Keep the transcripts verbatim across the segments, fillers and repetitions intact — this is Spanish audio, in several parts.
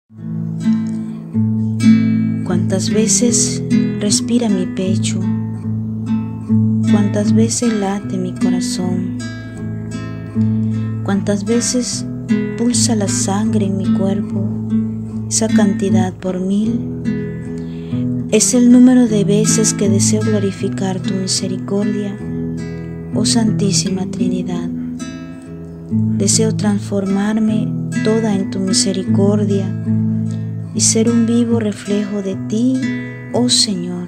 Cuántas veces respira mi pecho, cuántas veces late mi corazón, cuántas veces pulsa la sangre en mi cuerpo. Esa cantidad por mil es el número de veces que deseo glorificar tu misericordia, oh Santísima Trinidad. Deseo transformarme toda en tu misericordia y ser un vivo reflejo de ti, oh Señor.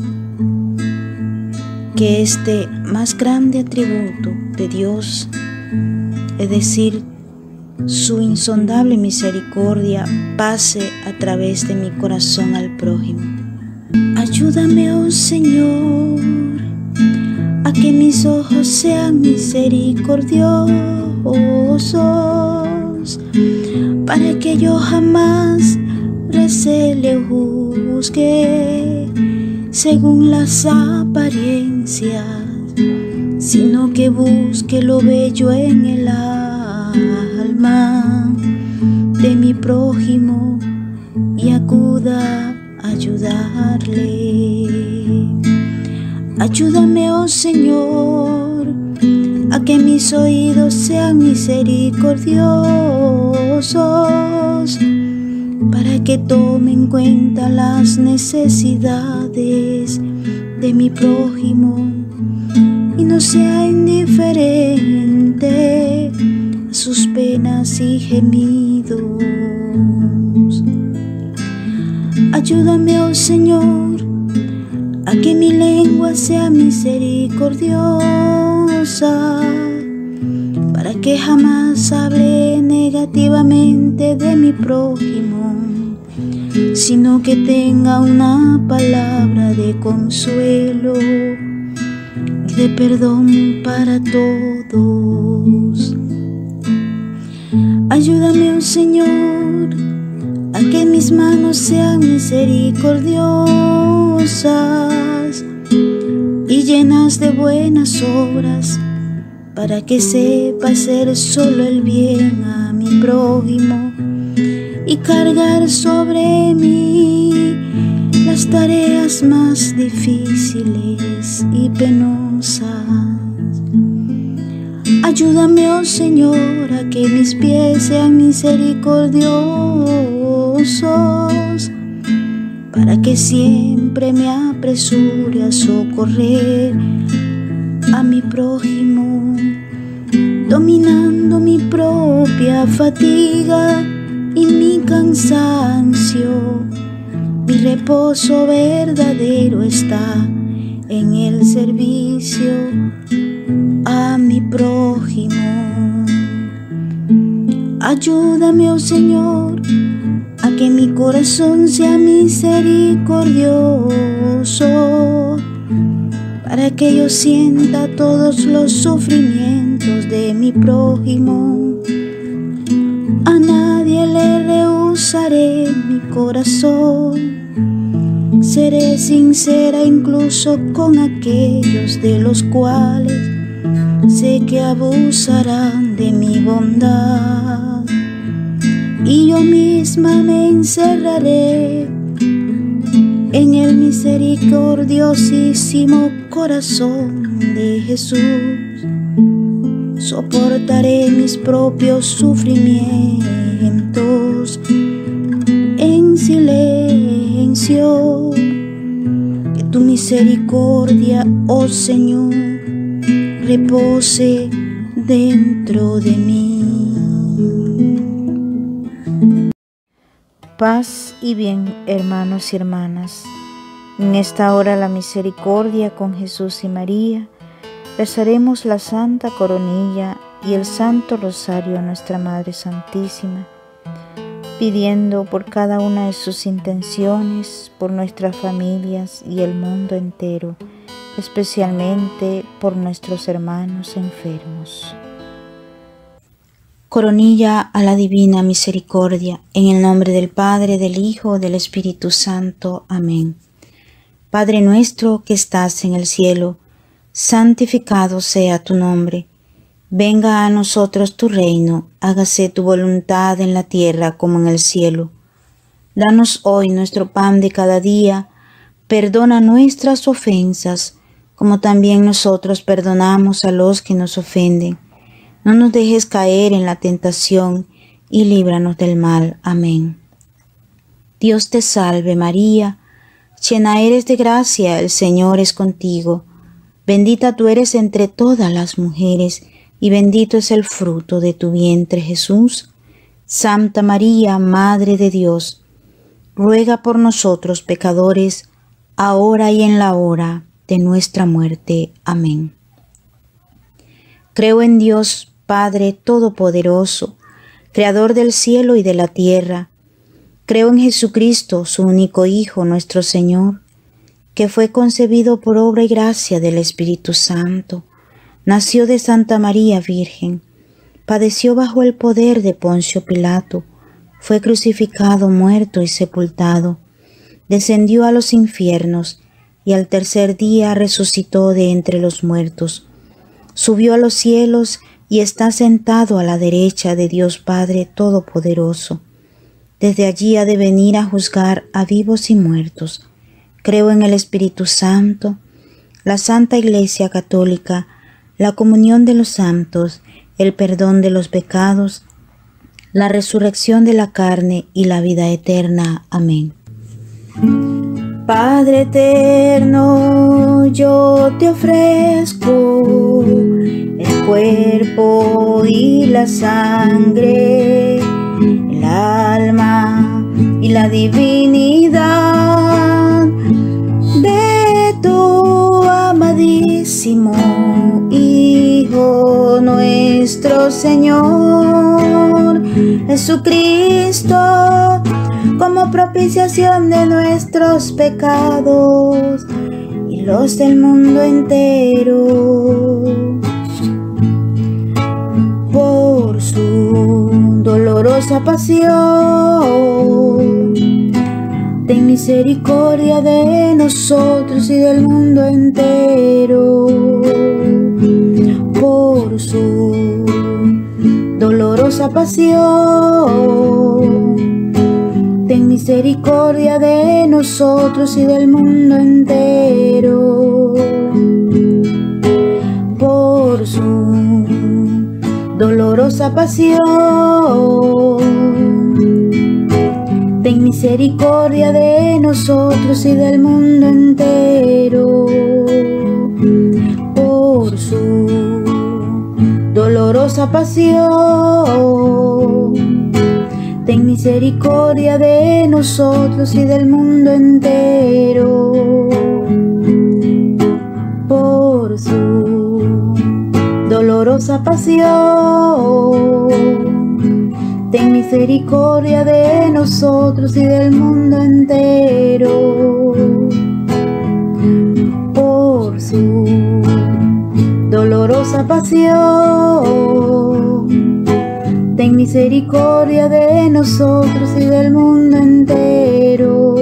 Que este más grande atributo de Dios, es decir, su insondable misericordia, pase a través de mi corazón al prójimo. Ayúdame, oh Señor, a que mis ojos sean misericordiosos, para que yo jamás recele o juzgue según las apariencias, sino que busque lo bello en el alma de mi prójimo y acuda a ayudarle. Ayúdame, oh Señor, a que mis oídos sean misericordiosos, para que tome en cuenta las necesidades de mi prójimo y no sea indiferente a sus penas y gemidos. Ayúdame, oh Señor, a que mi lengua sea misericordiosa, para que jamás hable negativamente de mi prójimo, sino que tenga una palabra de consuelo y de perdón para todos. Ayúdame, oh Señor, a que mis manos sean misericordiosas y llenas de buenas obras, para que sepa hacer solo el bien a mi prójimo y cargar sobre mí las tareas más difíciles y penosas. Ayúdame, oh Señor, a que mis pies sean misericordiosos, para que siempre me apresure a socorrer a mi prójimo, dominando mi propia fatiga y mi cansancio. Mi reposo verdadero está en el servicio a mi prójimo. Ayúdame, oh Señor, a que mi corazón sea misericordioso, para que yo sienta todos los sufrimientos de mi prójimo. A nadie le rehusaré mi corazón, seré sincera incluso con aquellos de los cuales sé que abusarán de mi bondad, y yo misma me encerraré en el misericordiosísimo corazón de Jesús. Soportaré mis propios sufrimientos en silencio. Que tu misericordia, oh Señor, repose dentro de mí. Paz y bien, hermanos y hermanas. En esta hora la misericordia con Jesús y María, rezaremos la Santa Coronilla y el Santo Rosario a nuestra Madre Santísima, pidiendo por cada una de sus intenciones, por nuestras familias y el mundo entero, especialmente por nuestros hermanos enfermos. Coronilla a la Divina Misericordia, en el nombre del Padre, del Hijo, del Espíritu Santo. Amén. Padre nuestro que estás en el cielo, santificado sea tu nombre. Venga a nosotros tu reino, hágase tu voluntad en la tierra como en el cielo. Danos hoy nuestro pan de cada día. Perdona nuestras ofensas, como también nosotros perdonamos a los que nos ofenden. No nos dejes caer en la tentación y líbranos del mal. Amén. Dios te salve María, llena eres de gracia, el Señor es contigo. Bendita tú eres entre todas las mujeres, y bendito es el fruto de tu vientre Jesús. Santa María, Madre de Dios, ruega por nosotros pecadores, ahora y en la hora de nuestra muerte. Amén. Creo en Dios, Padre Todopoderoso, Creador del cielo y de la tierra. Creo en Jesucristo, su único Hijo, nuestro Señor, que fue concebido por obra y gracia del Espíritu Santo. Nació de Santa María Virgen, padeció bajo el poder de Poncio Pilato, fue crucificado, muerto y sepultado, descendió a los infiernos y al tercer día resucitó de entre los muertos, subió a los cielos y está sentado a la derecha de Dios Padre Todopoderoso. Desde allí ha de venir a juzgar a vivos y muertos. Creo en el Espíritu Santo, la Santa Iglesia Católica, la comunión de los santos, el perdón de los pecados, la resurrección de la carne y la vida eterna. Amén. Padre eterno, yo te ofrezco el cuerpo y la sangre, el alma y la divinidad de tu amadísimo Hijo nuestro Señor Jesucristo, como propiciación de nuestros pecados y los del mundo entero. Por su dolorosa pasión, ten misericordia de nosotros y del mundo entero. Por su dolorosa pasión, ten misericordia de nosotros y del mundo entero. Por su dolorosa pasión, ten misericordia de nosotros y del mundo entero. Por su dolorosa pasión, ten misericordia de nosotros y del mundo entero. Por su dolorosa pasión, ten misericordia de nosotros y del mundo entero. Por su dolorosa pasión, ten misericordia de nosotros y del mundo entero.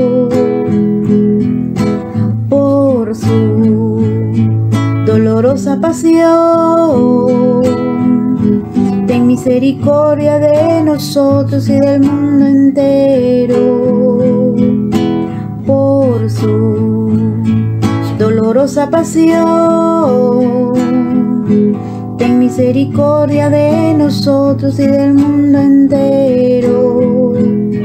Por su dolorosa pasión, ten misericordia de nosotros y del mundo entero. Por su dolorosa pasión, ten misericordia de nosotros y del mundo entero.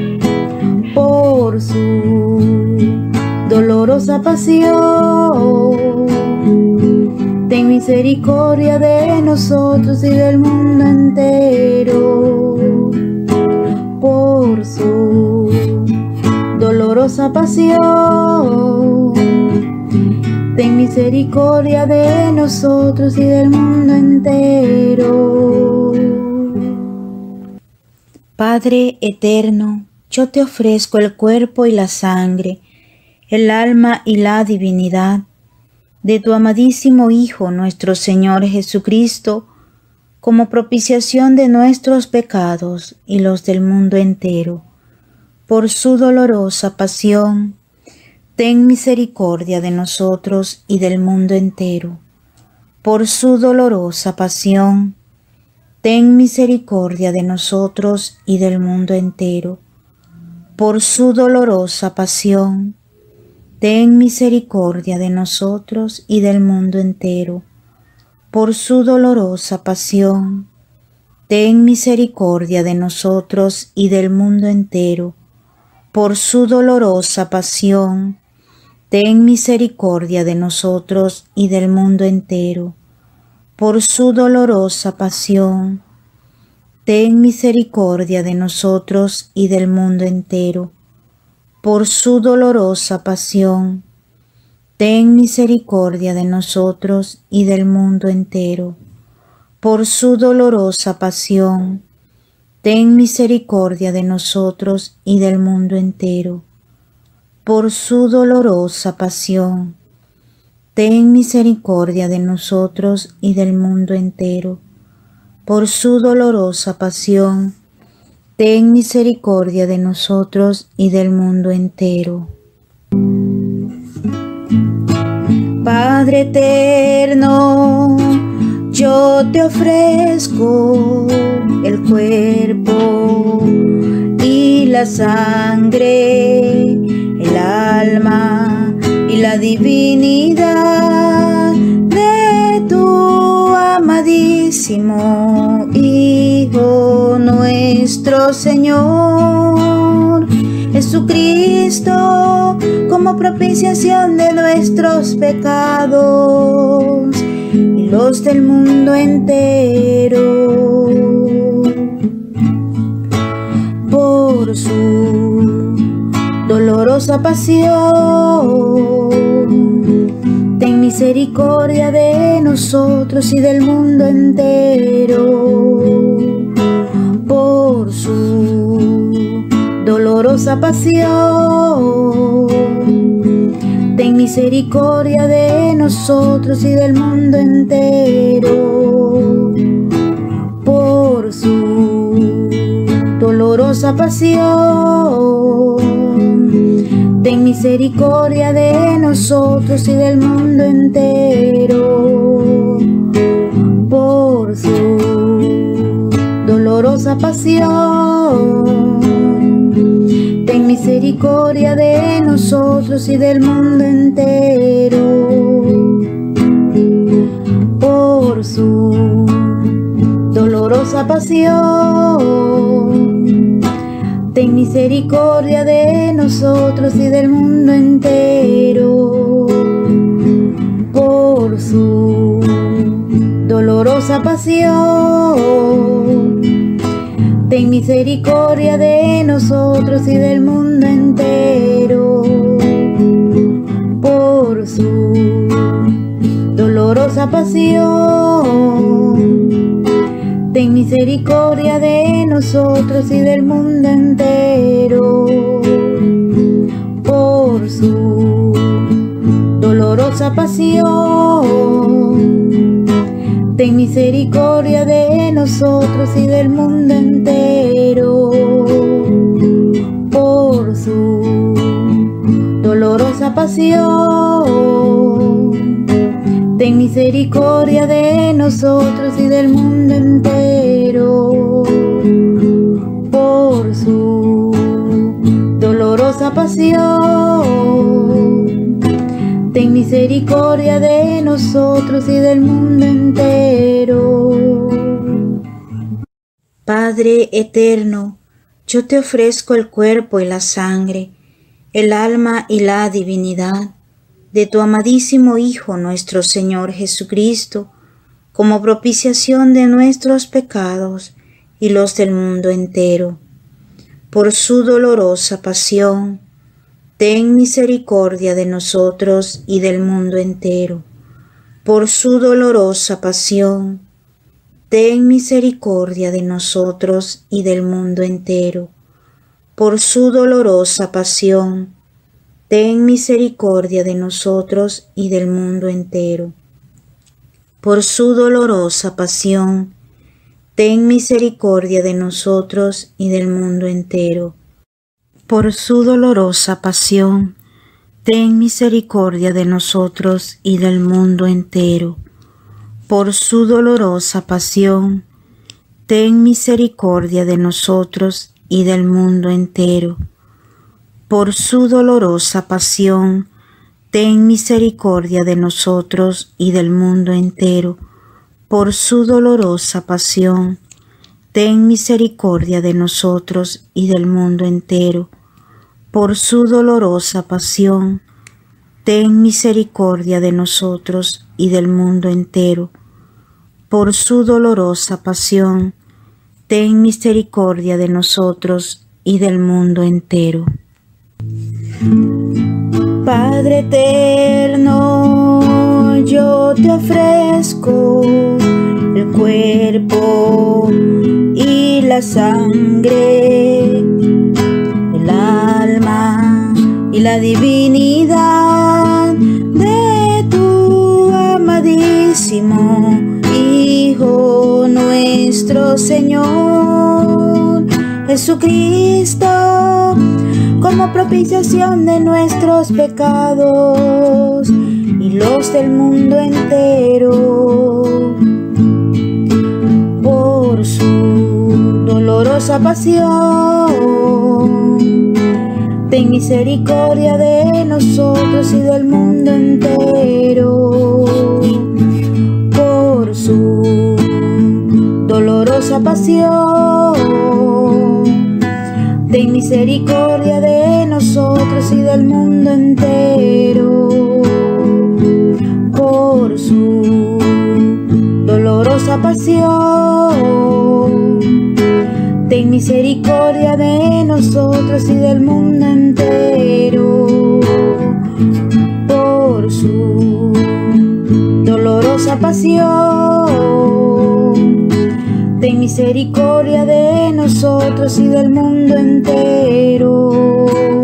Por su dolorosa pasión, ten misericordia de nosotros y del mundo entero. Por su dolorosa pasión, ten misericordia de nosotros y del mundo entero. Padre eterno, yo te ofrezco el cuerpo y la sangre, el alma y la divinidad de tu amadísimo Hijo, nuestro Señor Jesucristo, como propiciación de nuestros pecados y los del mundo entero. Por su dolorosa pasión, ten misericordia de nosotros y del mundo entero. Por su dolorosa pasión, ten misericordia de nosotros y del mundo entero. por su dolorosa pasión, ten misericordia de nosotros y del mundo entero. Por su dolorosa pasión, ten misericordia de nosotros y del mundo entero. Por su dolorosa pasión, ten misericordia de nosotros y del mundo entero. Por su dolorosa pasión, ten misericordia de nosotros y del mundo entero. Por su dolorosa pasión, ten misericordia de nosotros y del mundo entero. Por su dolorosa pasión, ten misericordia de nosotros y del mundo entero. Por su dolorosa pasión, ten misericordia de nosotros y del mundo entero. Por su dolorosa pasión, ten misericordia de nosotros y del mundo entero. Padre eterno, yo te ofrezco el cuerpo y la sangre, el alma y la divinidad de tu amadísimo Hijo nuestro Señor Jesucristo, como propiciación de nuestros pecados y los del mundo entero. Por su dolorosa pasión, ten misericordia de nosotros y del mundo entero. Por su dolorosa pasión, ten misericordia de nosotros y del mundo entero. Por su dolorosa pasión, ten misericordia de nosotros y del mundo entero. Por su dolorosa pasión, ten misericordia de nosotros y del mundo entero. Por su dolorosa pasión, ten misericordia de nosotros y del mundo entero. Por su dolorosa pasión, ten misericordia de nosotros y del mundo entero. Por su dolorosa pasión, ten misericordia de nosotros y del mundo entero. Por su dolorosa pasión, ten misericordia de nosotros y del mundo entero. Por su dolorosa pasión, ten misericordia de nosotros y del mundo entero. Por su dolorosa pasión, ten misericordia de nosotros y del mundo entero. Padre eterno, yo te ofrezco el cuerpo y la sangre, el alma y la divinidad de tu amadísimo Hijo nuestro Señor Jesucristo, como propiciación de nuestros pecados y los del mundo entero. Por su dolorosa pasión, ten misericordia de nosotros y del mundo entero. Por su dolorosa pasión, ten misericordia de nosotros y del mundo entero. Por su dolorosa pasión, ten misericordia de nosotros y del mundo entero. Por su dolorosa pasión, ten misericordia de nosotros y del mundo entero. Por su dolorosa pasión, ten misericordia de nosotros y del mundo entero. Por su dolorosa pasión, ten misericordia de nosotros y del mundo entero. por su dolorosa pasión, ten misericordia de nosotros y del mundo entero. Por su dolorosa pasión, ten misericordia de nosotros y del mundo entero. Por su dolorosa pasión, ten misericordia de nosotros y del mundo entero. Por su dolorosa pasión, ten misericordia de nosotros y del mundo entero. Padre eterno, yo te ofrezco el cuerpo y la sangre, el alma y la divinidad de tu amadísimo Hijo nuestro Señor Jesucristo, como propiciación de nuestros pecados y los del mundo entero. Por su dolorosa pasión, ten misericordia de nosotros y del mundo entero. Por su dolorosa pasión, ten misericordia de nosotros y del mundo entero. Por su dolorosa pasión, ten misericordia de nosotros y del mundo entero. Por su dolorosa pasión, ten misericordia de nosotros y del mundo entero.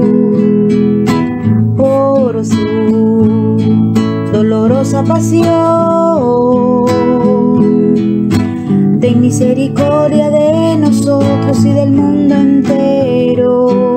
Por su dolorosa pasión, ten misericordia de nosotros y del mundo entero.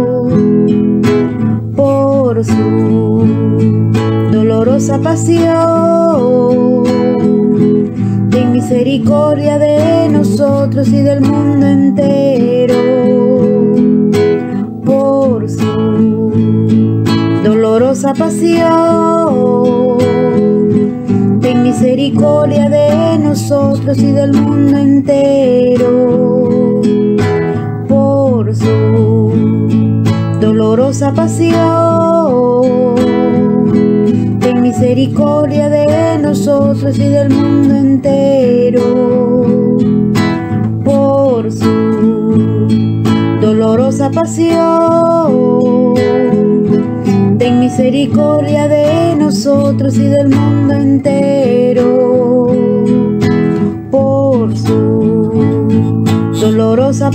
Por su dolorosa pasión, ten misericordia de nosotros y del mundo entero. Por su dolorosa pasión, ten misericordia de nosotros y del mundo entero. Por su dolorosa pasión, ten misericordia de nosotros y del mundo entero. Por su dolorosa pasión, ten misericordia de nosotros y del mundo entero. Por su dolorosa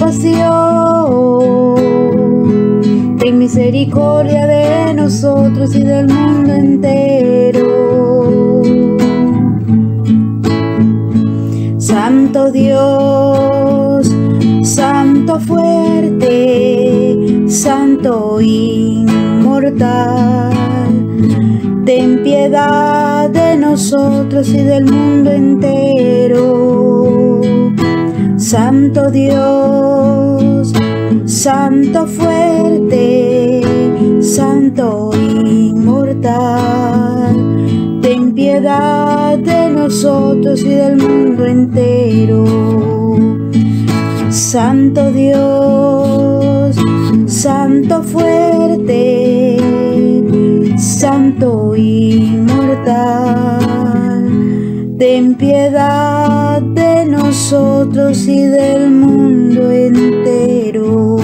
pasión, ten misericordia de nosotros y del mundo entero. Santo Dios, Santo fuerte, Santo inmortal, ten piedad de nosotros y del mundo entero. Santo Dios, Santo fuerte, Santo inmortal, ten piedad de nosotros y del mundo entero. Santo Dios, Santo fuerte, Santo inmortal, ten piedad de nosotros y del mundo entero.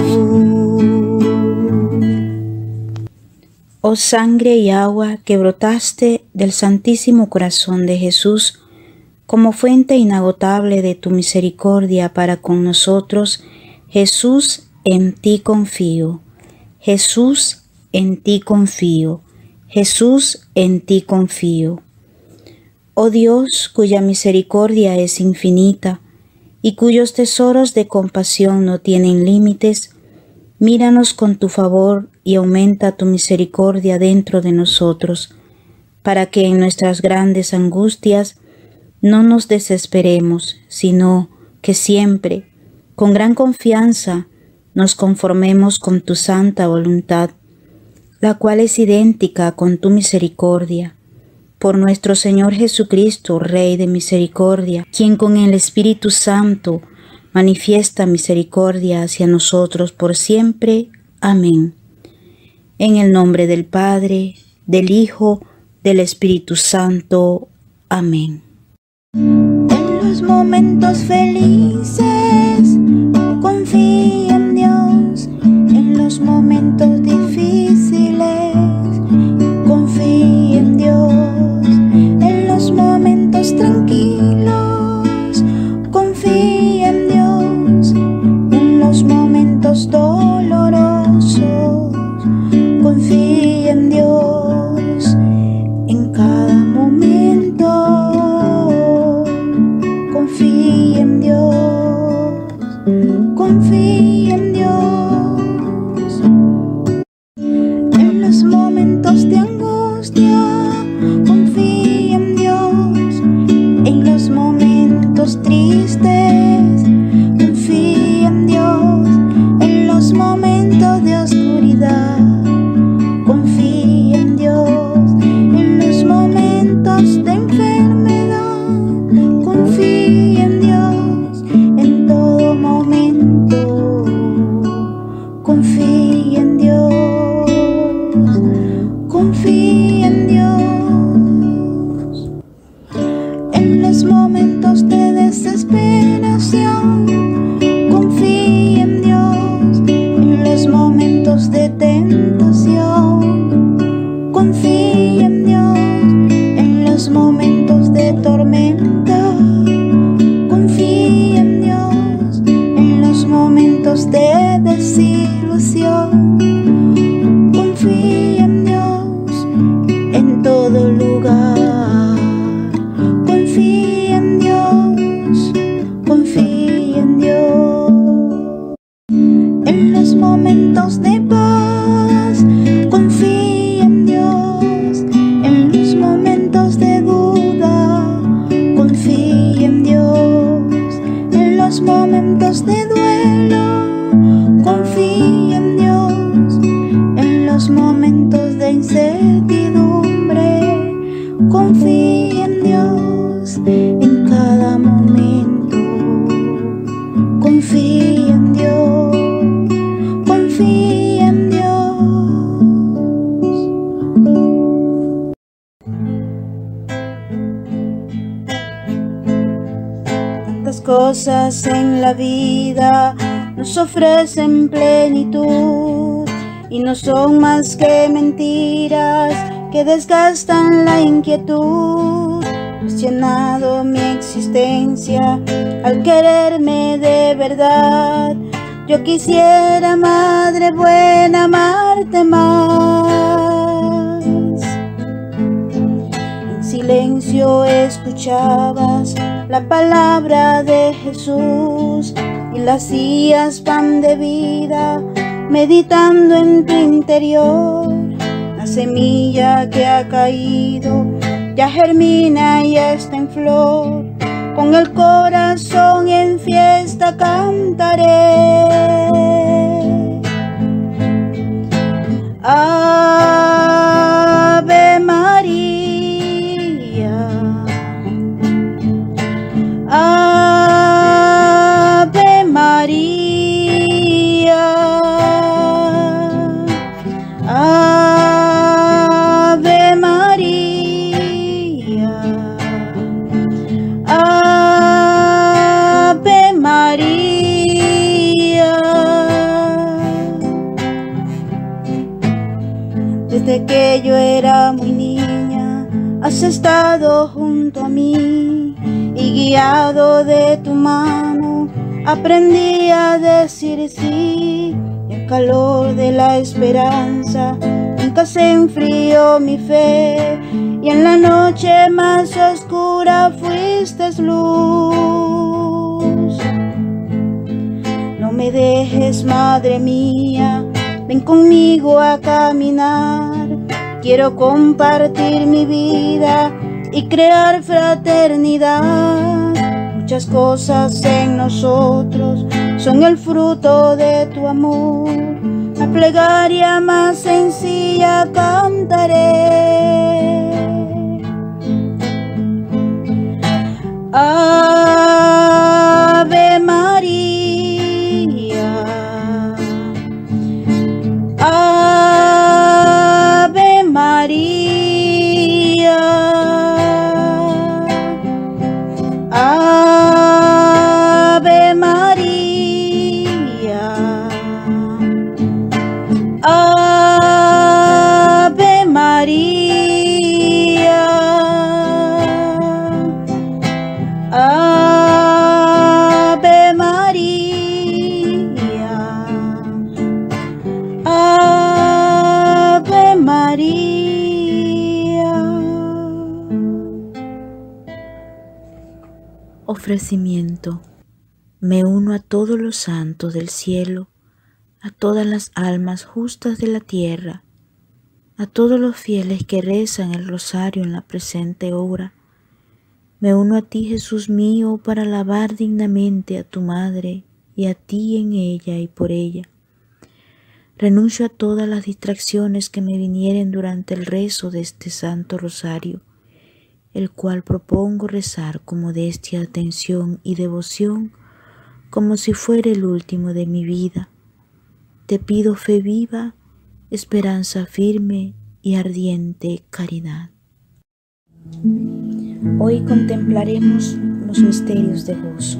Oh sangre y agua que brotaste del Santísimo Corazón de Jesús, como fuente inagotable de tu misericordia para con nosotros, Jesús, en ti confío. Jesús, en ti confío. Jesús, en ti confío. Oh Dios, cuya misericordia es infinita y cuyos tesoros de compasión no tienen límites, míranos con tu favor y aumenta tu misericordia dentro de nosotros, para que en nuestras grandes angustias no nos desesperemos, sino que siempre, con gran confianza, nos conformemos con tu santa voluntad, la cual es idéntica con tu misericordia. Por nuestro Señor Jesucristo, Rey de misericordia, quien con el Espíritu Santo manifiesta misericordia hacia nosotros por siempre. Amén. En el nombre del Padre, del Hijo, del Espíritu Santo. Amén. En los momentos felices, confía en Dios. En los momentos difíciles, confía en Dios. En los momentos tranquilos, confía en Dios. En los momentos dolorosos, confía en Dios. En cada momento, confía en Dios. Confía en Dios. En los momentos de angustia, confía en Dios. En los momentos tristes, confía en Dios. En los momentos de oscuridad, confía en Dios. En los momentos de enfermedad, confía en Dios. En todo momento, confía en Dios. Confía en Dios. En los momentos de desesperación, confía en Dios. En los momentos de tentación, confía en Dios. En los momentos de tormenta, confía en Dios. En los momentos de desilusión, confía en Dios. En todo lugar, confía en Dios. Confía en Dios. En los momentos de paz, confía en Dios. En los momentos de duda, confía en Dios. En los momentos de duelo, confía en Dios. En los momentos de incertidumbre, confía en Dios. En cada momento, confía en Dios. Confía en Dios. Tantas cosas en la vida nos ofrecen plenitud y no son más que mentiras que desgastan la inquietud. Cuestionado mi existencia al quererme de verdad. Yo quisiera, Madre buena, amarte más. En silencio escuchabas la palabra de Jesús y la hacías pan de vida, meditando en tu interior. La semilla que ha caído ya germina y está en flor. Con el corazón en fiesta cantaré. Ave María, Ave María, Ave María, Ave María. Desde que yo era muy niña, has estado junto a mí y guiado de tu mano, aprendí a decir sí. Y el calor de la esperanza nunca se enfrió mi fe, y en la noche más oscura fuiste luz. No me dejes, Madre mía, ven conmigo a caminar. Quiero compartir mi vida y crear fraternidad. Muchas cosas en nosotros son el fruto de tu amor. La plegaria más sencilla cantaré. Ave María, Ave María, Ave María, Ave María, Ave María, Ave María. Ofrecimiento. Me uno a todos los santos del cielo, a todas las almas justas de la tierra, a todos los fieles que rezan el rosario en la presente hora. Me uno a ti, Jesús mío, para alabar dignamente a tu Madre y a ti en ella y por ella. Renuncio a todas las distracciones que me vinieren durante el rezo de este santo rosario, el cual propongo rezar con modestia, atención y devoción, como si fuera el último de mi vida. Te pido fe viva, esperanza firme y ardiente caridad. Hoy contemplaremos los misterios de gozo.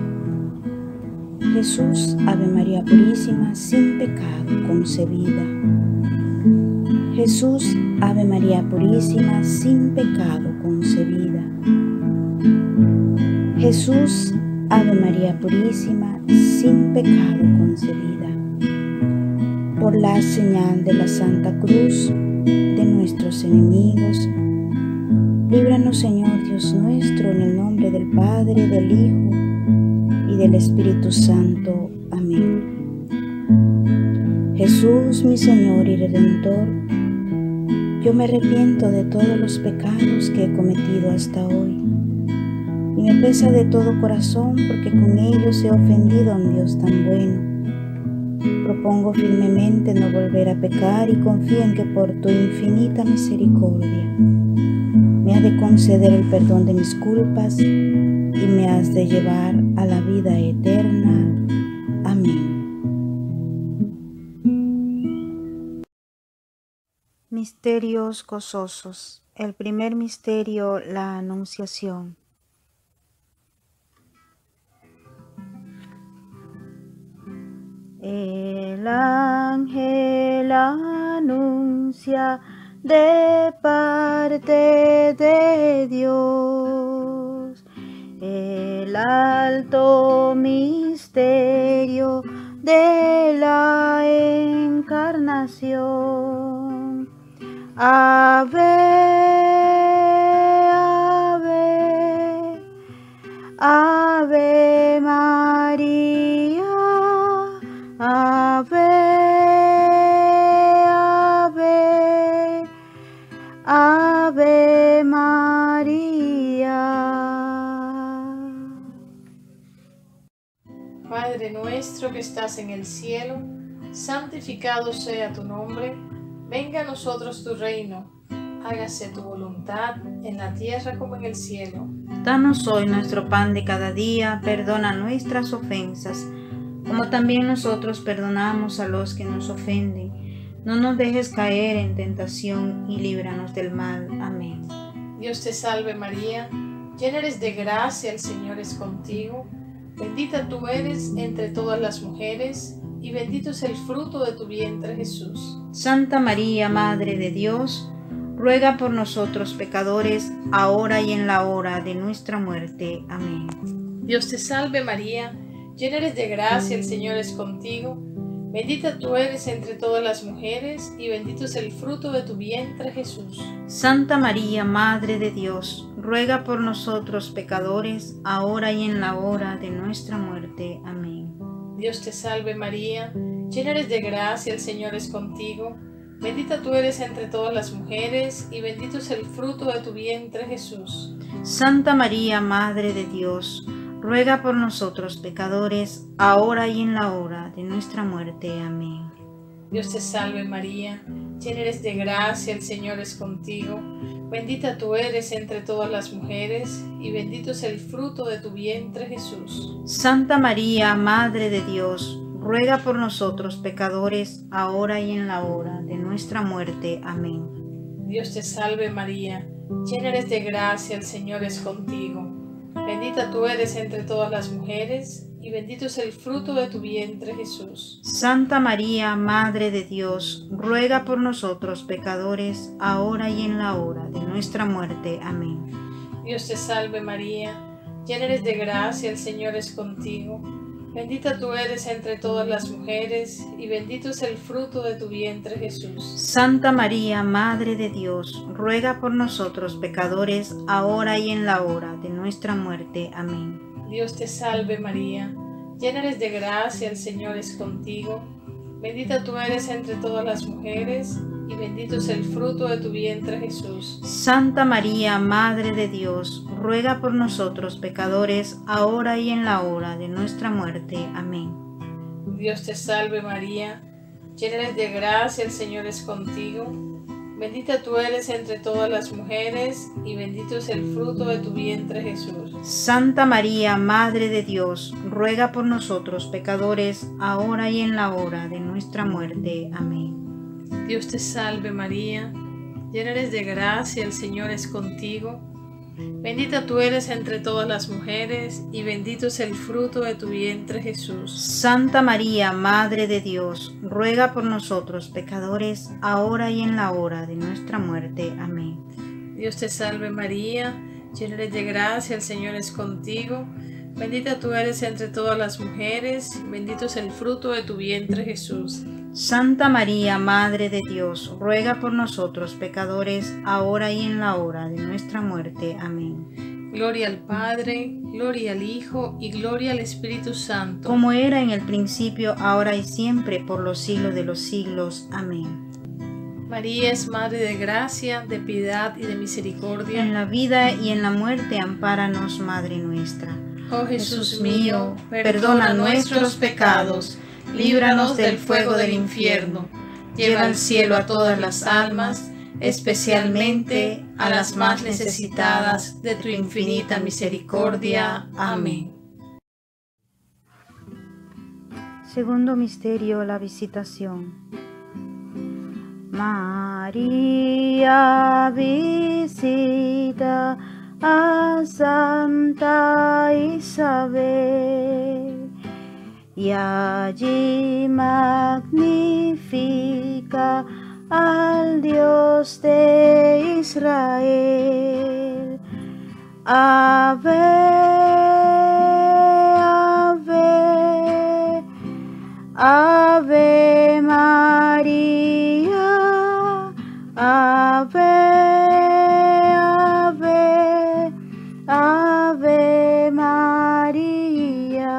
Jesús, Ave María Purísima, sin pecado concebida. Jesús, Ave María Purísima, sin pecado concebida. Jesús, Ave María Purísima, sin pecado concebida. Por la señal de la Santa Cruz de nuestros enemigos, líbranos, Señor Dios nuestro, en el nombre del Padre, del Hijo y del Espíritu Santo. Amén. Jesús, mi Señor y Redentor, yo me arrepiento de todos los pecados que he cometido hasta hoy, y me pesa de todo corazón porque con ellos he ofendido a un Dios tan bueno. Propongo firmemente no volver a pecar y confío en que por tu infinita misericordia me has de conceder el perdón de mis culpas y me has de llevar a la vida eterna. Amén. Misterios gozosos. El primer misterio, la Anunciación. El ángel anuncia de parte de Dios el alto misterio de la encarnación. Ave, ave, ave María, ave, ave, ave María. Padre nuestro que estás en el cielo, santificado sea tu nombre. Venga a nosotros tu reino, hágase tu voluntad en la tierra como en el cielo. Danos hoy nuestro pan de cada día, perdona nuestras ofensas, como también nosotros perdonamos a los que nos ofenden. No nos dejes caer en tentación y líbranos del mal. Amén. Dios te salve María, llena eres de gracia, el Señor es contigo. Bendita tú eres entre todas las mujeres, y bendito es el fruto de tu vientre, Jesús. Santa María, Madre de Dios, ruega por nosotros pecadores, ahora y en la hora de nuestra muerte. Amén. Dios te salve María, llena eres de gracia, el Señor es contigo. Bendita tú eres entre todas las mujeres, y bendito es el fruto de tu vientre, Jesús. Santa María, Madre de Dios, ruega por nosotros pecadores, ahora y en la hora de nuestra muerte. Amén. Dios te salve María, llena eres de gracia, el Señor es contigo. Bendita tú eres entre todas las mujeres, y bendito es el fruto de tu vientre, Jesús. Santa María, Madre de Dios, ruega por nosotros pecadores, ahora y en la hora de nuestra muerte. Amén. Dios te salve María, llena eres de gracia, el Señor es contigo. Bendita tú eres entre todas las mujeres, y bendito es el fruto de tu vientre, Jesús. Santa María, Madre de Dios, ruega por nosotros pecadores, ahora y en la hora de nuestra muerte. Amén. Dios te salve María, llena eres de gracia, el Señor es contigo. Bendita tú eres entre todas las mujeres, y bendito es el fruto de tu vientre, Jesús. Santa María, Madre de Dios, ruega por nosotros pecadores, ahora y en la hora de nuestra muerte. Amén. Dios te salve María, llena eres de gracia, el Señor es contigo. Bendita tú eres entre todas las mujeres, y bendito es el fruto de tu vientre, Jesús. Santa María, Madre de Dios, ruega por nosotros pecadores, ahora y en la hora de nuestra muerte. Amén. Dios te salve María, llena eres de gracia, el Señor es contigo. Bendita tú eres entre todas las mujeres, y bendito es el fruto de tu vientre, Jesús. Santa María, Madre de Dios, ruega por nosotros pecadores, ahora y en la hora de nuestra muerte. Amén. Dios te salve María, llena eres de gracia, el Señor es contigo. Bendita tú eres entre todas las mujeres, y bendito es el fruto de tu vientre, Jesús. Santa María, Madre de Dios, ruega por nosotros pecadores, ahora y en la hora de nuestra muerte. Amén. Dios te salve María, llena eres de gracia, el Señor es contigo. Bendita tú eres entre todas las mujeres, y bendito es el fruto de tu vientre, Jesús. Santa María, Madre de Dios, ruega por nosotros pecadores, ahora y en la hora de nuestra muerte. Amén. Dios te salve María, llena eres de gracia, el Señor es contigo. Bendita tú eres entre todas las mujeres, bendito es el fruto de tu vientre, Jesús. Santa María, Madre de Dios, ruega por nosotros pecadores, ahora y en la hora de nuestra muerte. Amén. Gloria al Padre, gloria al Hijo y gloria al Espíritu Santo. Como era en el principio, ahora y siempre, por los siglos de los siglos. Amén. María es Madre de gracia, de piedad y de misericordia. En la vida y en la muerte, ampáranos, Madre nuestra. Oh Jesús mío, perdona nuestros pecados, líbranos del fuego del infierno, lleva al cielo a todas las almas, especialmente a las más necesitadas de tu infinita misericordia. Amén. Segundo misterio, la visitación. María visita a Santa Isabel, y allí magnifica al Dios de Israel. Ave, ave, ave María, ave, ave, ave María.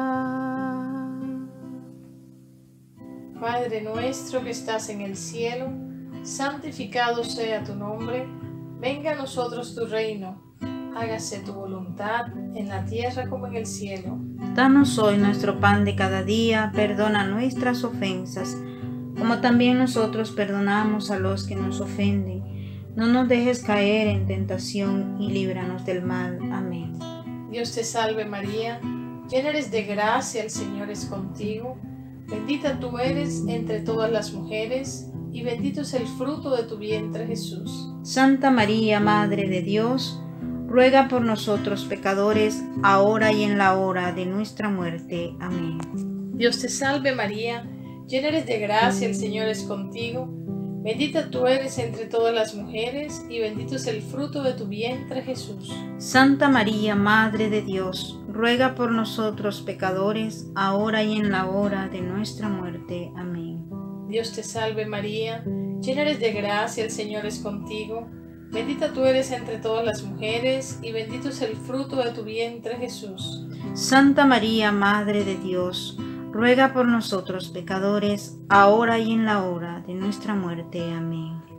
Padre nuestro que estás en el cielo, santificado sea tu nombre, venga a nosotros tu reino, hágase tu voluntad en la tierra como en el cielo. Danos hoy nuestro pan de cada día, perdona nuestras ofensas, como también nosotros perdonamos a los que nos ofenden. No nos dejes caer en tentación y líbranos del mal. Amén. Dios te salve María, llena eres de gracia, el Señor es contigo. Bendita tú eres entre todas las mujeres, y bendito es el fruto de tu vientre, Jesús. Santa María, Madre de Dios, ruega por nosotros pecadores, ahora y en la hora de nuestra muerte. Amén. Dios te salve María, llena eres de gracia, el Señor es contigo. Bendita tú eres entre todas las mujeres, y bendito es el fruto de tu vientre, Jesús. Santa María, Madre de Dios, ruega por nosotros pecadores, ahora y en la hora de nuestra muerte. Amén. Dios te salve María, llena eres de gracia, el Señor es contigo. Bendita tú eres entre todas las mujeres, y bendito es el fruto de tu vientre, Jesús. Santa María, Madre de Dios, ruega por nosotros pecadores, ahora y en la hora de nuestra muerte. Amén.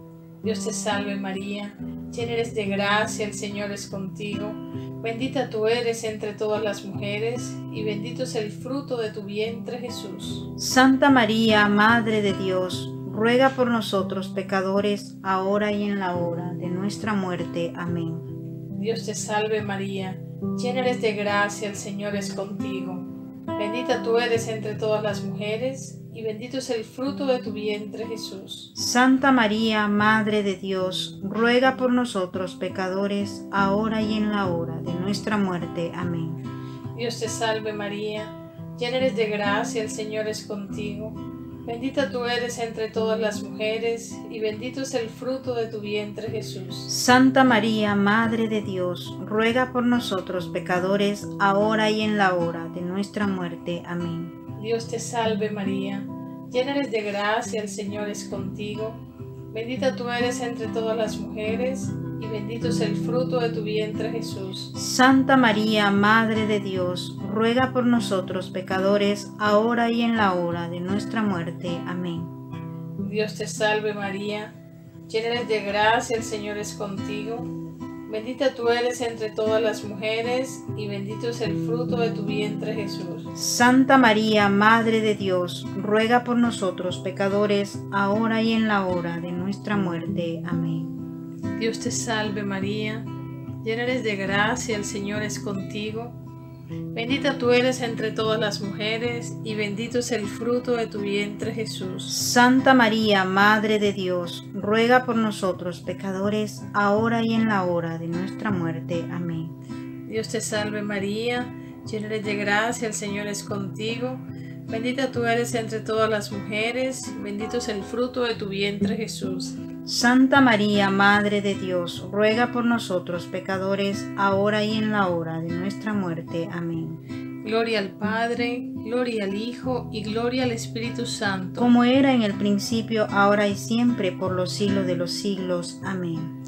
Dios te salve María, llena eres de gracia, el Señor es contigo. Bendita tú eres entre todas las mujeres, y bendito es el fruto de tu vientre Jesús. Santa María, Madre de Dios, ruega por nosotros pecadores, ahora y en la hora de nuestra muerte. Amén. Dios te salve María, llena eres de gracia, el Señor es contigo. Bendita tú eres entre todas las mujeres, y bendito es el fruto de tu vientre Jesús. Santa María, Madre de Dios, ruega por nosotros pecadores, ahora y en la hora de nuestra muerte. Amén. Dios te salve María, llena eres de gracia, el Señor es contigo. Bendita tú eres entre todas las mujeres, y bendito es el fruto de tu vientre Jesús. Santa María, Madre de Dios, ruega por nosotros pecadores, ahora y en la hora de nuestra muerte. Amén. Dios te salve María, llena eres de gracia, el Señor es contigo. Bendita tú eres entre todas las mujeres, y bendito es el fruto de tu vientre Jesús. Santa María, Madre de Dios, ruega por nosotros pecadores, ahora y en la hora de nuestra muerte. Amén. Dios te salve María, llena eres de gracia, el Señor es contigo. Bendita tú eres entre todas las mujeres, y bendito es el fruto de tu vientre Jesús. Santa María, Madre de Dios, ruega por nosotros pecadores, ahora y en la hora de nuestra muerte. Amén. Dios te salve María, llena eres de gracia, el Señor es contigo. Bendita tú eres entre todas las mujeres, y bendito es el fruto de tu vientre Jesús. Santa María, Madre de Dios, ruega por nosotros pecadores, ahora y en la hora de nuestra muerte. Amén. Dios te salve María, llena eres de gracia, el Señor es contigo. Bendita tú eres entre todas las mujeres, bendito es el fruto de tu vientre Jesús. Santa María, Madre de Dios, ruega por nosotros pecadores, ahora y en la hora de nuestra muerte. Amén. Gloria al Padre, gloria al Hijo y gloria al Espíritu Santo. Como era en el principio, ahora y siempre, por los siglos de los siglos. Amén.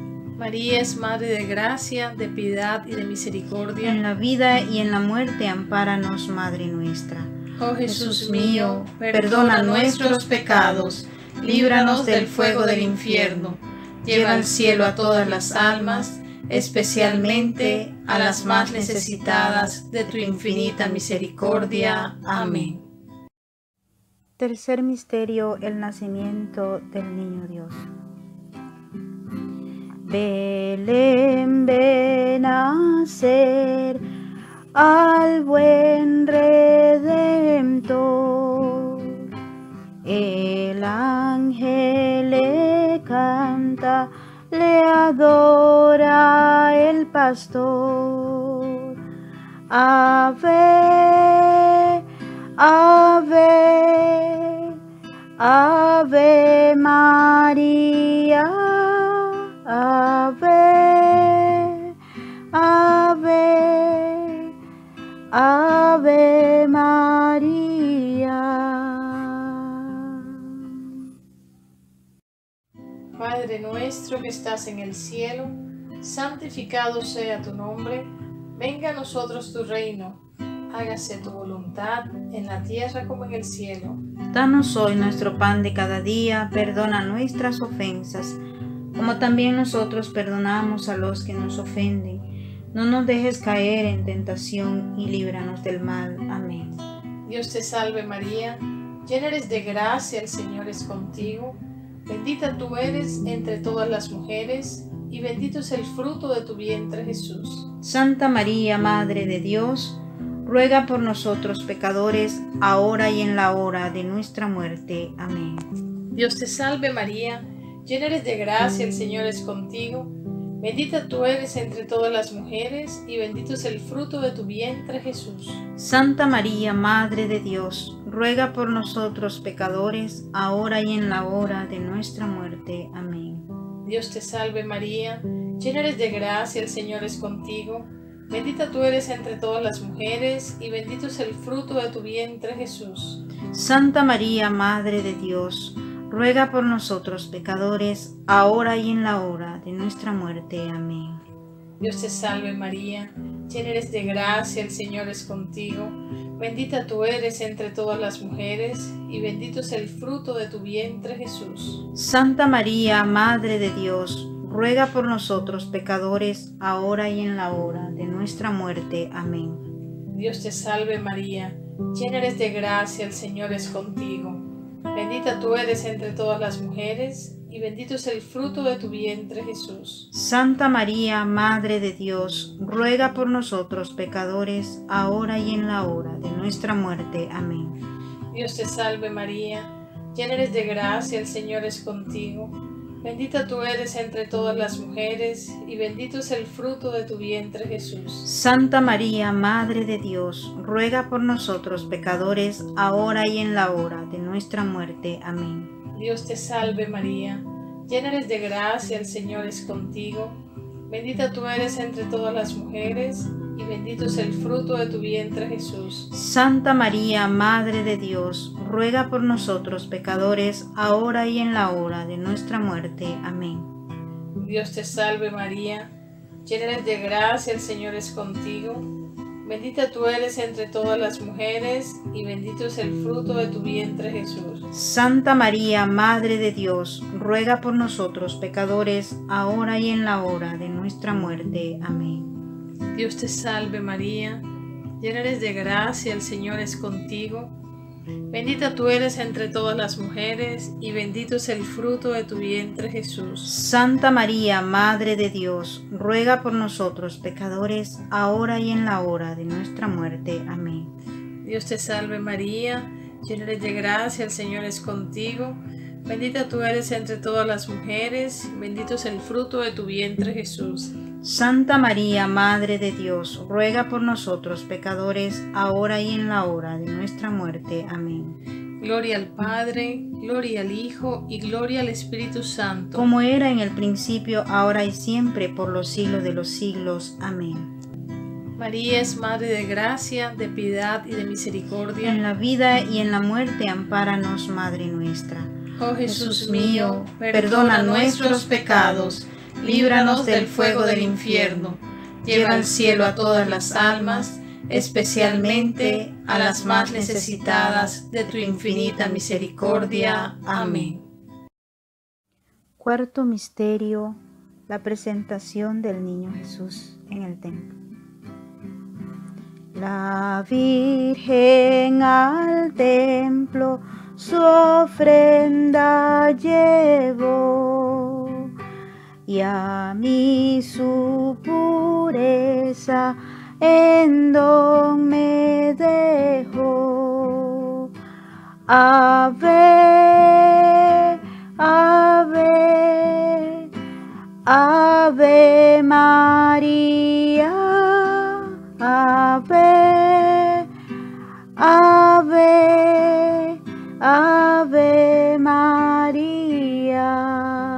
María es Madre de gracia, de piedad y de misericordia. En la vida y en la muerte, ampáranos, Madre nuestra. Oh Jesús mío, perdona nuestros pecados, líbranos del fuego del infierno, lleva al cielo a todas las almas, especialmente a las más necesitadas de tu infinita misericordia. Amén. Tercer misterio, el nacimiento del Niño Dios. Belén, ven a nacer al buen Redentor. El ángel le canta, le adora el pastor. Ave, ave, ave María, ave, ave, ave María. Padre nuestro que estás en el cielo, santificado sea tu nombre, venga a nosotros tu reino, hágase tu voluntad en la tierra como en el cielo. Danos hoy nuestro pan de cada día, perdona nuestras ofensas, como también nosotros perdonamos a los que nos ofenden. No nos dejes caer en tentación y líbranos del mal. Amén. Dios te salve María, llena eres de gracia, el Señor es contigo. Bendita tú eres entre todas las mujeres, y bendito es el fruto de tu vientre Jesús. Santa María, Madre de Dios, ruega por nosotros pecadores, ahora y en la hora de nuestra muerte. Amén. Dios te salve María, llena eres de gracia, el Señor es contigo. Bendita tú eres entre todas las mujeres, y bendito es el fruto de tu vientre Jesús. Santa María, Madre de Dios, ruega por nosotros pecadores, ahora y en la hora de nuestra muerte. Amén. Dios te salve María, llena eres de gracia, el Señor es contigo. Bendita tú eres entre todas las mujeres, y bendito es el fruto de tu vientre Jesús. Santa María, Madre de Dios, ruega por nosotros pecadores, ahora y en la hora de nuestra muerte. Amén. Dios te salve María, llena eres de gracia, el Señor es contigo. Bendita tú eres entre todas las mujeres, y bendito es el fruto de tu vientre Jesús. Santa María, Madre de Dios, ruega por nosotros pecadores, ahora y en la hora de nuestra muerte. Amén. Dios te salve María, llena eres de gracia, el Señor es contigo. Bendita tú eres entre todas las mujeres, y bendito es el fruto de tu vientre Jesús. Santa María, Madre de Dios, ruega por nosotros pecadores, ahora y en la hora de nuestra muerte. Amén. Dios te salve María, llena eres de gracia, el Señor es contigo. Bendita tú eres entre todas las mujeres, y bendito es el fruto de tu vientre Jesús. Santa María, Madre de Dios, ruega por nosotros pecadores, ahora y en la hora de nuestra muerte. Amén. Dios te salve María, llena eres de gracia, el Señor es contigo. Bendita tú eres entre todas las mujeres, y bendito es el fruto de tu vientre Jesús. Santa María, Madre de Dios, ruega por nosotros pecadores, ahora y en la hora de nuestra muerte. Amén. Dios te salve María, llena eres de gracia, el Señor es contigo. Bendita tú eres entre todas las mujeres, y bendito es el fruto de tu vientre Jesús. Santa María, Madre de Dios, ruega por nosotros pecadores, ahora y en la hora de nuestra muerte. Amén. Dios te salve María, llena eres de gracia, el Señor es contigo. Bendita tú eres entre todas las mujeres, y bendito es el fruto de tu vientre Jesús. Santa María, Madre de Dios, ruega por nosotros pecadores, ahora y en la hora de nuestra muerte. Amén. Dios te salve María, llena eres de gracia, el Señor es contigo. Bendita tú eres entre todas las mujeres, bendito es el fruto de tu vientre Jesús. Santa María, Madre de Dios, ruega por nosotros pecadores, ahora y en la hora de nuestra muerte. Amén. Gloria al Padre, gloria al Hijo y gloria al Espíritu Santo. Como era en el principio, ahora y siempre, por los siglos de los siglos. Amén. María es Madre de gracia, de piedad y de misericordia. En la vida y en la muerte, ampáranos, Madre nuestra. Oh Jesús mío, perdona nuestros pecados, líbranos del fuego del infierno, lleva al cielo a todas las almas, especialmente a las más necesitadas de tu infinita misericordia. Amén. Cuarto misterio, la presentación del niño Jesús en el templo. La Virgen al templo su ofrenda llevó, y a mí su pureza en don me dejó. Ave, ave, ave María, ave, ave, ave María.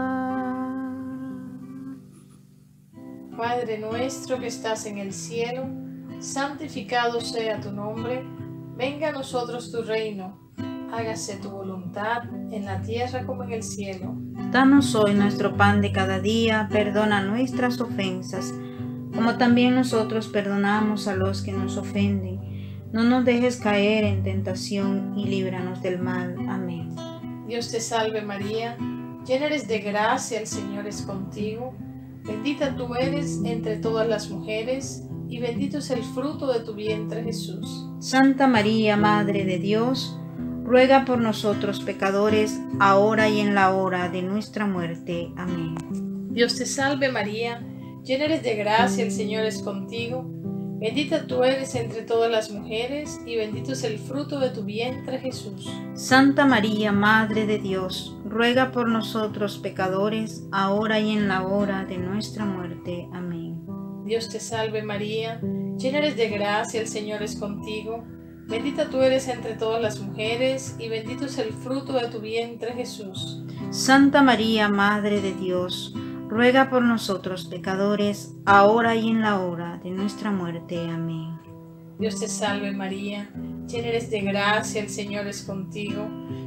Padre nuestro que estás en el cielo, santificado sea tu nombre, venga a nosotros tu reino, hágase tu voluntad en la tierra como en el cielo. Danos hoy nuestro pan de cada día, perdona nuestras ofensas, como también nosotros perdonamos a los que nos ofenden. No nos dejes caer en tentación y líbranos del mal. Amén. Dios te salve María, llena eres de gracia, el Señor es contigo. Bendita tú eres entre todas las mujeres, y bendito es el fruto de tu vientre Jesús. Santa María, Madre de Dios, ruega por nosotros pecadores, ahora y en la hora de nuestra muerte. Amén. Dios te salve María, llena eres de gracia, el Señor es contigo. Bendita tú eres entre todas las mujeres, y bendito es el fruto de tu vientre Jesús. Santa María, Madre de Dios, ruega por nosotros pecadores, ahora y en la hora de nuestra muerte. Amén. Dios te salve María, llena eres de gracia, el Señor es contigo. Bendita tú eres entre todas las mujeres, y bendito es el fruto de tu vientre Jesús. Santa María, Madre de Dios, ruega por nosotros pecadores, ahora y en la hora de nuestra muerte. Amén. Dios te salve María, llena eres de gracia, el Señor es contigo.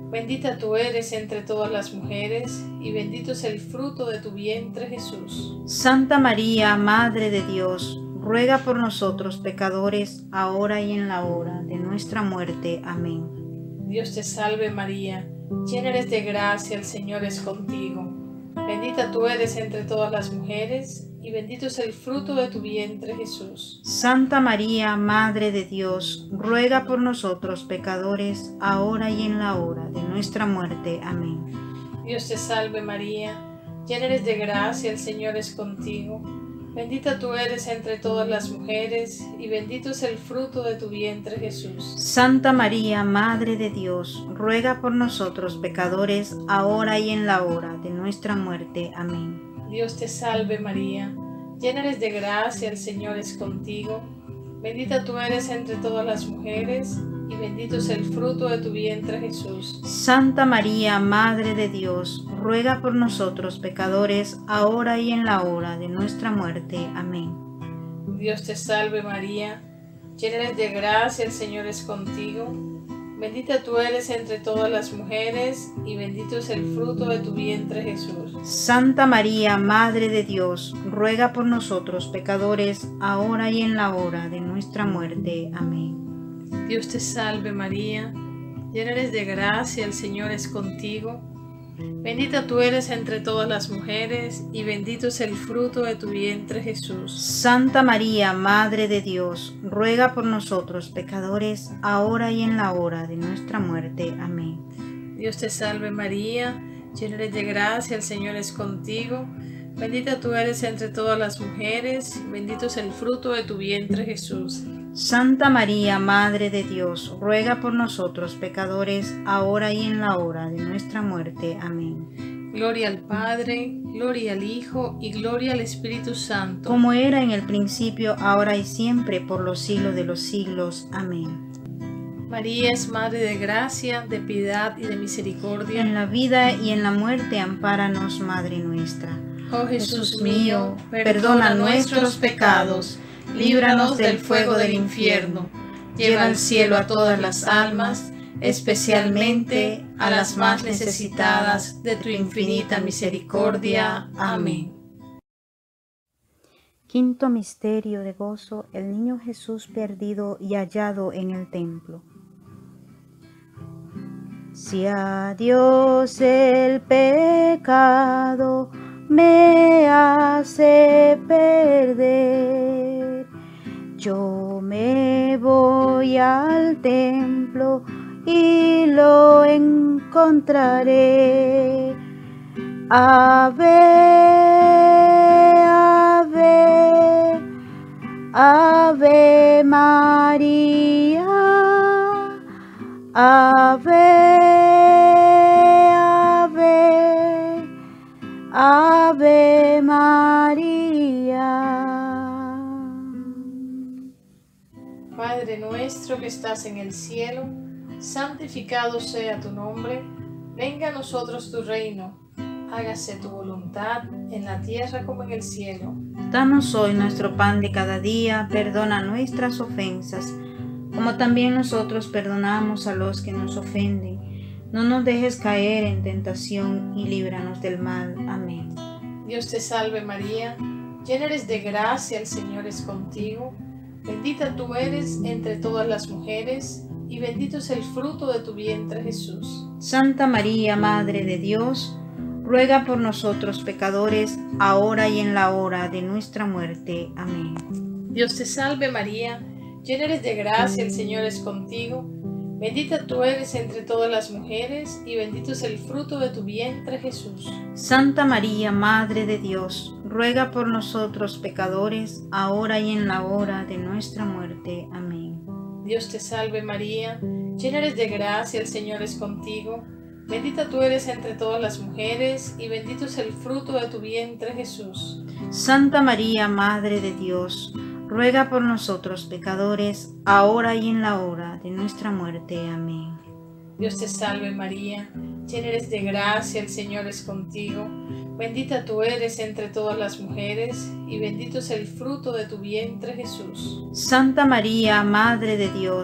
Bendita tú eres entre todas las mujeres, y bendito es el fruto de tu vientre, Jesús. Santa María, Madre de Dios, ruega por nosotros pecadores, ahora y en la hora de nuestra muerte. Amén. Dios te salve María, llena eres de gracia, el Señor es contigo. Bendita tú eres entre todas las mujeres, y bendito es el fruto de tu vientre, Jesús. Santa María, Madre de Dios, ruega por nosotros pecadores, ahora y en la hora de nuestra muerte. Amén. Dios te salve María, llena eres de gracia, el Señor es contigo. Bendita tú eres entre todas las mujeres, y bendito es el fruto de tu vientre, Jesús. Santa María, Madre de Dios, ruega por nosotros pecadores, ahora y en la hora de nuestra muerte. Amén. Dios te salve María, llena eres de gracia, el Señor es contigo. Bendita tú eres entre todas las mujeres, y bendito es el fruto de tu vientre, Jesús. Santa María, Madre de Dios, ruega por nosotros pecadores, ahora y en la hora de nuestra muerte. Amén. Dios te salve María, llena eres de gracia, el Señor es contigo. Bendita tú eres entre todas las mujeres, y bendito es el fruto de tu vientre, Jesús. Santa María, Madre de Dios, ruega por nosotros pecadores, ahora y en la hora de nuestra muerte. Amén. Dios te salve María, llena eres de gracia, el Señor es contigo. Bendita tú eres entre todas las mujeres, y bendito es el fruto de tu vientre, Jesús. Santa María, Madre de Dios, ruega por nosotros pecadores, ahora y en la hora de nuestra muerte. Amén. Dios te salve María, llena eres de gracia, el Señor es contigo. Bendita tú eres entre todas las mujeres, bendito es el fruto de tu vientre, Jesús. Santa María, Madre de Dios, ruega por nosotros pecadores, ahora y en la hora de nuestra muerte. Amén. Gloria al Padre, gloria al Hijo y gloria al Espíritu Santo. Como era en el principio, ahora y siempre, por los siglos de los siglos. Amén. María es Madre de gracia, de piedad y de misericordia. En la vida y en la muerte, ampáranos, Madre nuestra. Oh Jesús mío, perdona nuestros pecados, líbranos del fuego del infierno, lleva al cielo a todas las almas, especialmente a las más necesitadas de tu infinita misericordia. Amén. Quinto misterio de gozo, el niño Jesús perdido y hallado en el templo. Si a Dios el pecado me hace perder, yo me voy al templo y lo encontraré. Ave, ave, ave María, ave, ave, ave María. Padre nuestro que estás en el cielo, santificado sea tu nombre, venga a nosotros tu reino, hágase tu voluntad en la tierra como en el cielo. Danos hoy nuestro pan de cada día, perdona nuestras ofensas, como también nosotros perdonamos a los que nos ofenden. No nos dejes caer en tentación y líbranos del mal. Amén. Dios te salve María, llena eres de gracia, el Señor es contigo. Bendita tú eres entre todas las mujeres, y bendito es el fruto de tu vientre, Jesús. Santa María, Madre de Dios, ruega por nosotros pecadores, ahora y en la hora de nuestra muerte. Amén. Dios te salve María, llena eres de gracia, el Señor es contigo. Bendita tú eres entre todas las mujeres, y bendito es el fruto de tu vientre, Jesús. Santa María, Madre de Dios, ruega por nosotros pecadores, ahora y en la hora de nuestra muerte. Amén. Dios te salve María, llena eres de gracia, el Señor es contigo. Bendita tú eres entre todas las mujeres, y bendito es el fruto de tu vientre, Jesús. Santa María, Madre de Dios, ruega por nosotros pecadores, ahora y en la hora de nuestra muerte. Amén. Dios te salve María, llena eres de gracia, el Señor es contigo. Bendita tú eres entre todas las mujeres, y bendito es el fruto de tu vientre, Jesús. Santa María, Madre de Dios,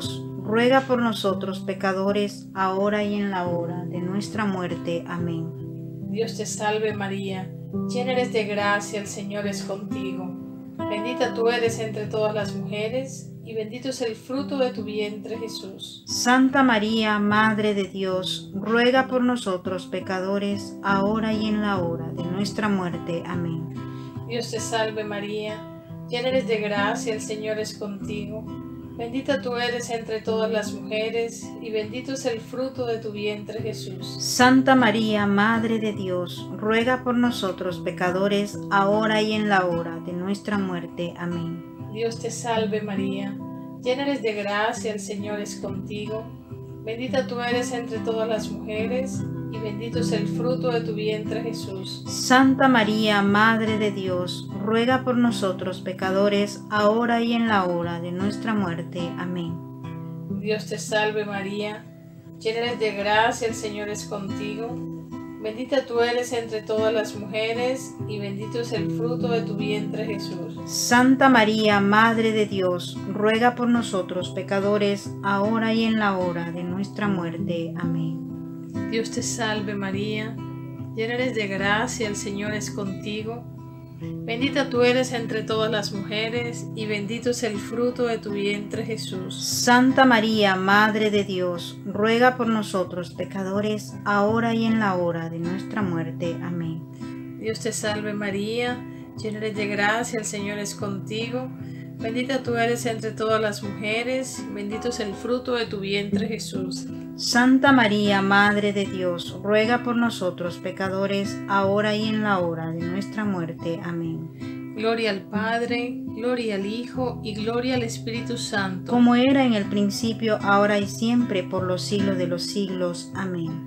ruega por nosotros pecadores, ahora y en la hora de nuestra muerte. Amén. Dios te salve María, llena eres de gracia, el Señor es contigo. Bendita tú eres entre todas las mujeres, y bendito es el fruto de tu vientre, Jesús. Santa María, Madre de Dios, ruega por nosotros pecadores, ahora y en la hora de nuestra muerte. Amén. Dios te salve María, llena eres de gracia, el Señor es contigo. Bendita tú eres entre todas las mujeres, y bendito es el fruto de tu vientre, Jesús. Santa María, Madre de Dios, ruega por nosotros pecadores, ahora y en la hora de nuestra muerte. Amén. Dios te salve María, llena eres de gracia, el Señor es contigo. Bendita tú eres entre todas las mujeres, y bendito es el fruto de tu vientre, Jesús. Santa María, Madre de Dios, ruega por nosotros pecadores, ahora y en la hora de nuestra muerte. Amén. Dios te salve María, llena eres de gracia, el Señor es contigo. Bendita tú eres entre todas las mujeres, y bendito es el fruto de tu vientre, Jesús. Santa María, Madre de Dios, ruega por nosotros pecadores, ahora y en la hora de nuestra muerte. Amén. Dios te salve María, llena eres de gracia, el Señor es contigo. Bendita tú eres entre todas las mujeres, y bendito es el fruto de tu vientre, Jesús. Santa María, Madre de Dios, ruega por nosotros pecadores, ahora y en la hora de nuestra muerte. Amén. Dios te salve María, llena eres de gracia, el Señor es contigo. Bendita tú eres entre todas las mujeres, bendito es el fruto de tu vientre, Jesús. Santa María, Madre de Dios, ruega por nosotros pecadores, ahora y en la hora de nuestra muerte. Amén. Gloria al Padre, gloria al Hijo y gloria al Espíritu Santo. Como era en el principio, ahora y siempre, por los siglos de los siglos. Amén.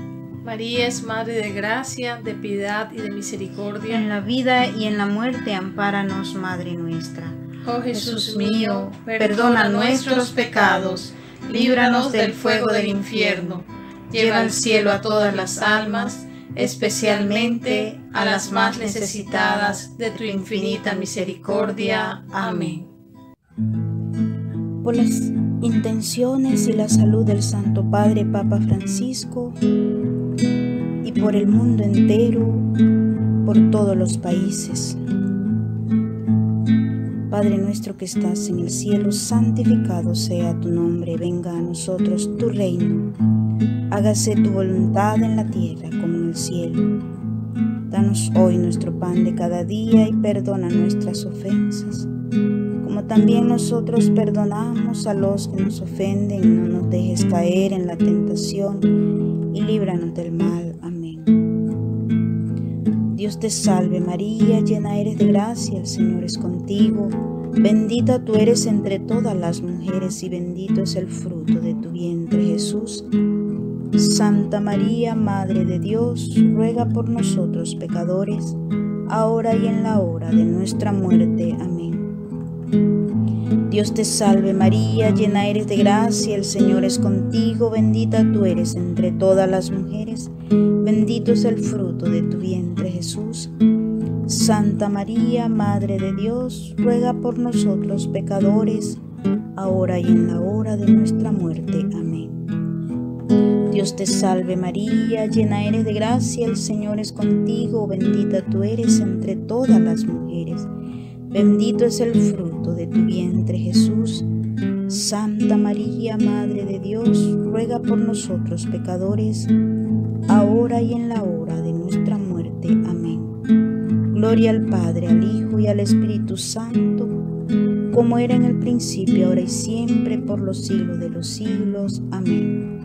María es Madre de gracia, de piedad y de misericordia. En la vida y en la muerte, ampáranos, Madre nuestra. Oh Jesús mío, perdona nuestros pecados, líbranos del fuego del infierno, lleva al cielo a todas las almas, especialmente a las más necesitadas de tu infinita misericordia. Amén. Por las intenciones y la salud del Santo Padre Papa Francisco, y por el mundo entero, por todos los países. Padre nuestro que estás en el cielo, santificado sea tu nombre, venga a nosotros tu reino, hágase tu voluntad en la tierra como en el cielo. Danos hoy nuestro pan de cada día y perdona nuestras ofensas, como también nosotros perdonamos a los que nos ofenden. No nos dejes caer en la tentación y líbranos del mal. Amén. Dios te salve María, llena eres de gracia, el Señor es contigo. Bendita tú eres entre todas las mujeres, y bendito es el fruto de tu vientre, Jesús. Santa María, Madre de Dios, ruega por nosotros pecadores, ahora y en la hora de nuestra muerte. Amén. Dios te salve María, llena eres de gracia, el Señor es contigo. Bendita tú eres entre todas las mujeres, bendito es el fruto de tu vientre, Jesús. Santa María, Madre de Dios, ruega por nosotros pecadores, ahora y en la hora de nuestra muerte. Amén. Dios te salve María, llena eres de gracia, el Señor es contigo. Bendita tú eres entre todas las mujeres, bendito es el fruto de tu vientre, Jesús. Santa María, Madre de Dios, ruega por nosotros pecadores, ahora y en la hora de nuestra muerte. Amén. Gloria al Padre, al Hijo y al Espíritu Santo, como era en el principio, ahora y siempre, por los siglos de los siglos. Amén.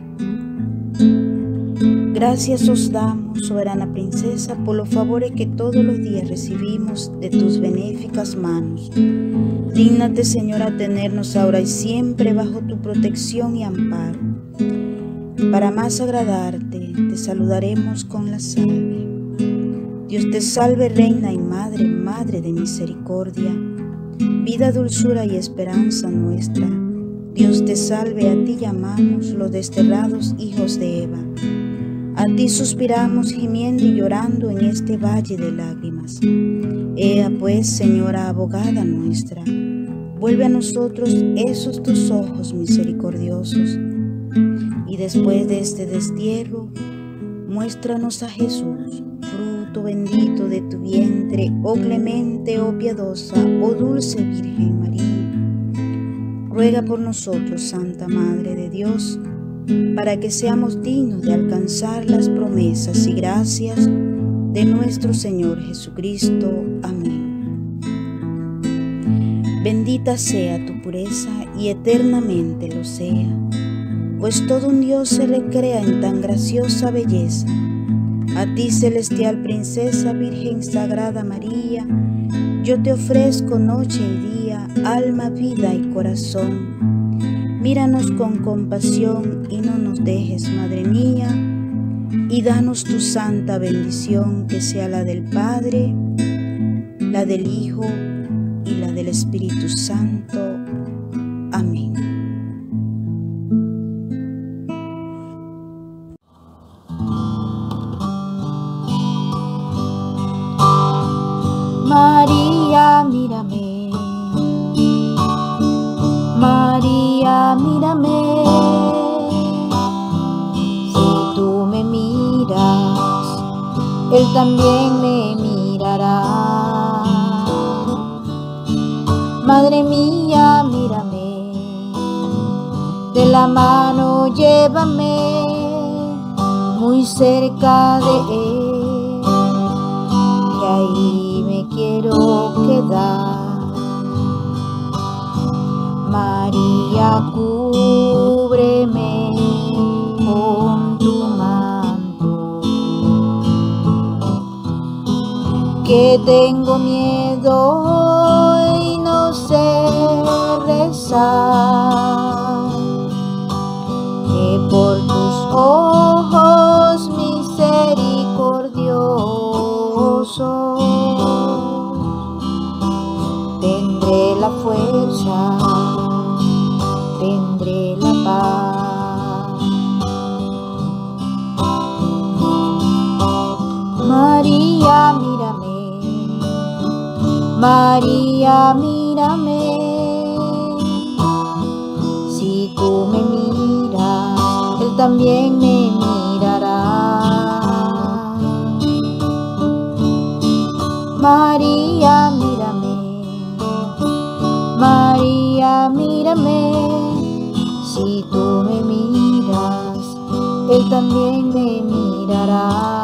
Gracias os damos, soberana princesa, por los favores que todos los días recibimos de tus benéficas manos. Dígnate, Señora, tenernos ahora y siempre bajo tu protección y amparo. Para más agradarte, te saludaremos con la salve. Dios te salve, Reina y Madre, Madre de misericordia, vida, dulzura y esperanza nuestra. Dios te salve, a ti llamamos los desterrados hijos de Eva. A ti suspiramos gimiendo y llorando en este valle de lágrimas. Ea pues, Señora abogada nuestra, vuelve a nosotros esos tus ojos misericordiosos, y después de este destierro, muéstranos a Jesús, fruto bendito de tu vientre, oh clemente, oh piadosa, oh dulce Virgen María. Ruega por nosotros, Santa Madre de Dios, para que seamos dignos de alcanzar las promesas y gracias de nuestro Señor Jesucristo. Amén. Bendita sea tu pureza y eternamente lo sea, pues todo un Dios se recrea en tan graciosa belleza. A ti, celestial princesa, Virgen Sagrada María, yo te ofrezco noche y día, alma, vida y corazón. Míranos con compasión y no nos dejes, Madre mía, y danos tu santa bendición, que sea la del Padre, la del Hijo y la del Espíritu Santo. Amén. María, mírame. María, mírame. Si tú me miras, Él también me mirará. Madre mía, mírame. De la mano llévame muy cerca de Él, que ahí me quiero quedar. María, cúbreme con tu manto, que tengo miedo y no sé rezar, que por tus ojos misericordiosos tendré la fuerza, tendré la paz. María, mírame. María, mírame. Si tú me miras, Él también me mirará. María, mírame. María, mírame. Si tú me miras, Él también me mirará.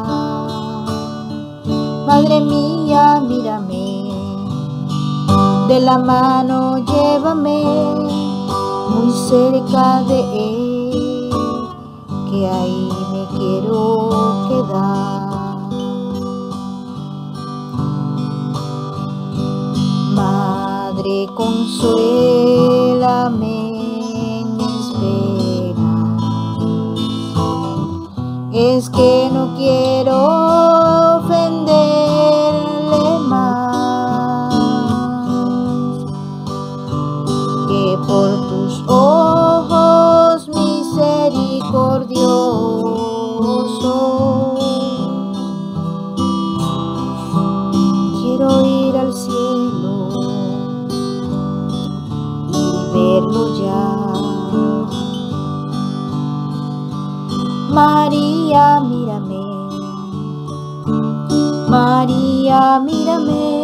Madre mía, mírame. De la mano llévame muy cerca de Él, que ahí me quiero quedar. Madre, consuélame en mis penas, es que no quiero ofenderle más, que por tus ojos misericordiosos quiero ir al cielo y verlo ya. María, mírame. María, mírame.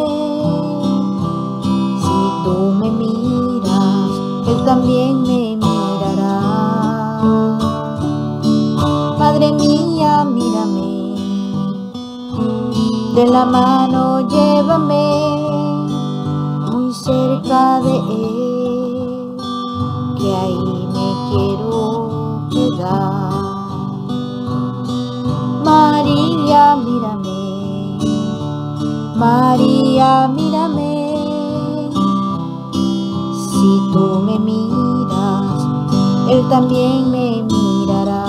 Si tú me miras, Él también me mirará. Madre mía, mírame. De la mano llévame muy cerca de Él, que ahí me quiero quedar. María, mírame. María, mírame. Si tú me miras, Él también me mirará.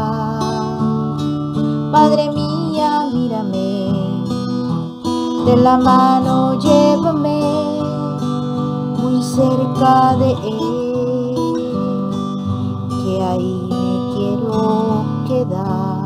Madre mía, mírame. De la mano llévame muy cerca de Él, que ahí me quiero quedar.